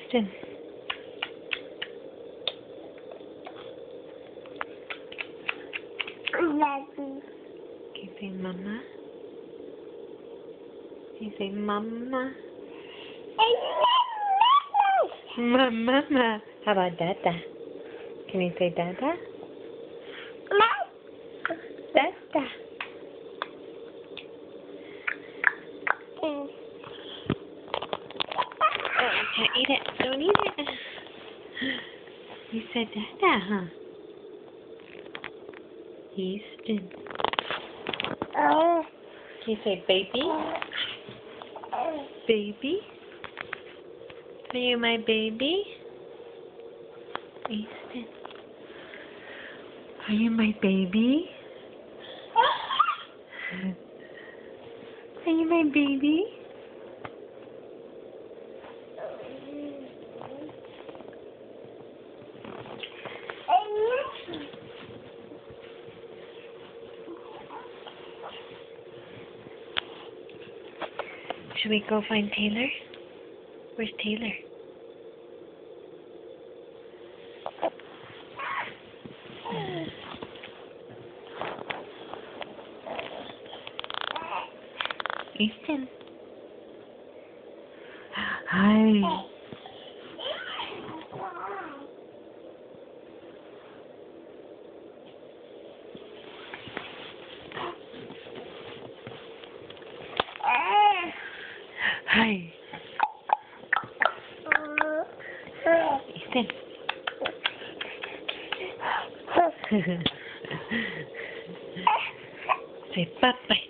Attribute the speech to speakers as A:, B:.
A: Easton. Can you say mama? Can you say mama? Mama. How about dada? Can you say dada? Dada. Oh, can't eat it. Don't eat it. You said dada, huh? Easton. Can you say baby? Baby? Are you my baby? Easton. Are you my baby? Are you my baby? Should we go find Taylor? Where's Taylor? Easton. Hi. Hi. Easton. Say bye-bye.